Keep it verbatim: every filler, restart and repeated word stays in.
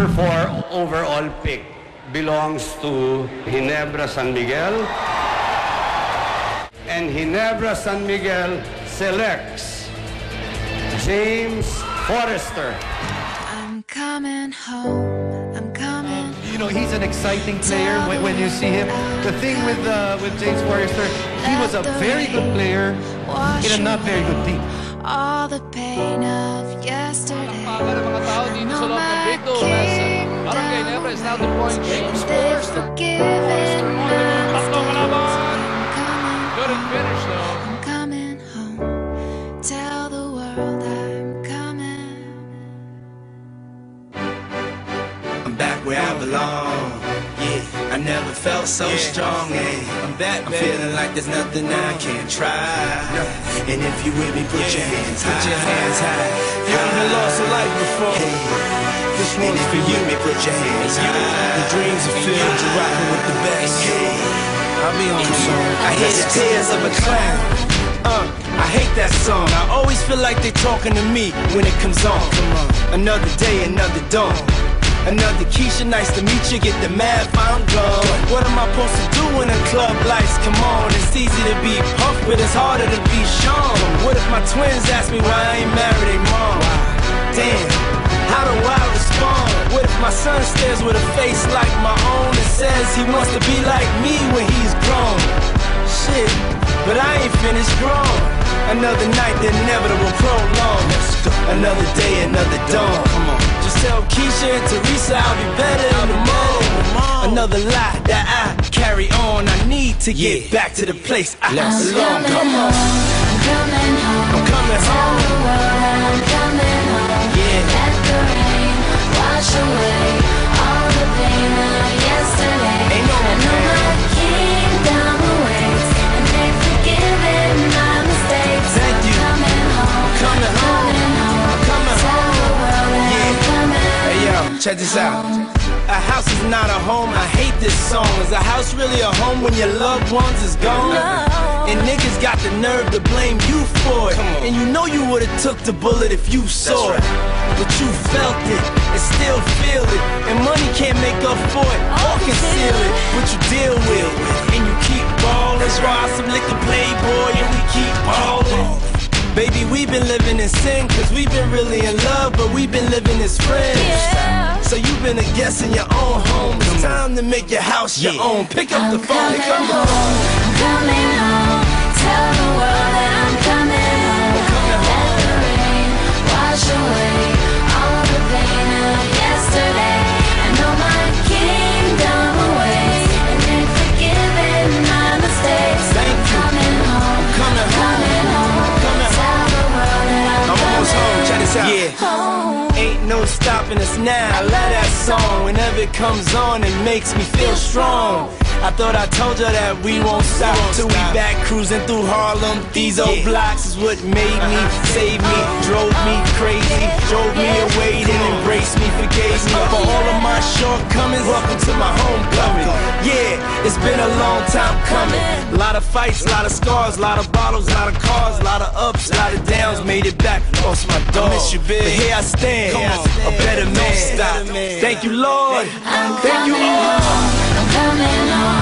number four overall pick belongs to Ginebra San Miguel. And Ginebra San Miguel selects James Forrester. I'm coming home, I'm coming. You know, he's an exciting player when, when you see him. The thing with uh, with James Forrester, he was a very good player in a not very good team. All the pain of yesterday. Paga ng mga tao dito sa loob ng Big Dome as Barangay Ginebra is now deploying James Forrester. Forrester on the move. Tatlong kalaban. Couldn't finish though. I'm coming home. Tell the world I'm coming. I'm back where I belong. Yeah, I never felt so strong. Yeah, I'm back, I'm feeling like there's nothing I can't try. And if you with me, put your hands high. Put your hands high. You haven't lost a life before. This one is for you. Me, put your hands high. The dreams are filled. You're rocking with the best. I'll be on the song. I hear the tears of a clown. Uh, I hate that song. I always feel like they're talking to me when it comes on. Come on. Another day, another dawn. Another Keisha, nice to meet you. Get the math, I'm gone. What am I supposed to do when the club lights come on? It's easy to be puffed, but it's harder to be shown. What if my twins ask me why I ain't married their mom? Damn, how do I respond? What if my son stares with a face like my own and says he wants to be like me when he's grown? Shit, but I ain't finished grown. Another night, the inevitable prolong. Another day, another dawn. Come on. Just tell Keisha and Teresa I'll be better in the morning. Another lie that I carry on. I need to get yeah. back to the place I belong. Come on. I'm coming home. I'm coming Tell home. the world I'm coming home. Yeah. Let the rain wash away all the pain of yesterday. Ain't no I know my kingdom awaits, and they've forgiven my mistakes. Thank you. I'm coming home. Coming home. I'm coming Tell the world that I'm coming. Hey yo, check this out. A house is not a home, I hate this song. Is a house really a home when your loved ones is gone? And niggas got the nerve to blame you for it. And you know you would've took the bullet if you saw it. But you felt it and still feel it. And money can't make up for it or conceal it. But you deal with it and you keep ballin'. Ride some liquor playboy and we keep ballin'. Baby, we've been living in sin, cause we've been really in love, but we've been living as friends. Yeah. So you've been a guest in your own home. It's time to make your house your own. Pick up the phone, pick up the phone. I'm coming home. Tell the world that I'm coming home. Let the rain wash away all the pain of yesterday. I know my kingdom awaits, and they've forgiven my mistakes. Thank you. Coming home. Coming home. Coming home. Coming Tell the world that I'm, I'm almost home, check this out. Yeah. home. Ain't no stopping us now. I love that song. Whenever it comes on, it makes me feel strong. I thought I told you that we won't stop till we back cruising through Harlem. These old blocks is what made me, saved me, drove me crazy, drove me away, then embraced me, forgave me for all of my shortcomings. Welcome to my homecoming. Yeah, it's been a long time coming. A lot of fights, a lot of scars, a lot of bottles, a lot of cars, a lot of ups, a lot of downs. Made it back, lost my dog. I miss you, big. But here I stand, a better man. Stop. Thank you, Lord. Thank you, Lord. I'm coming home.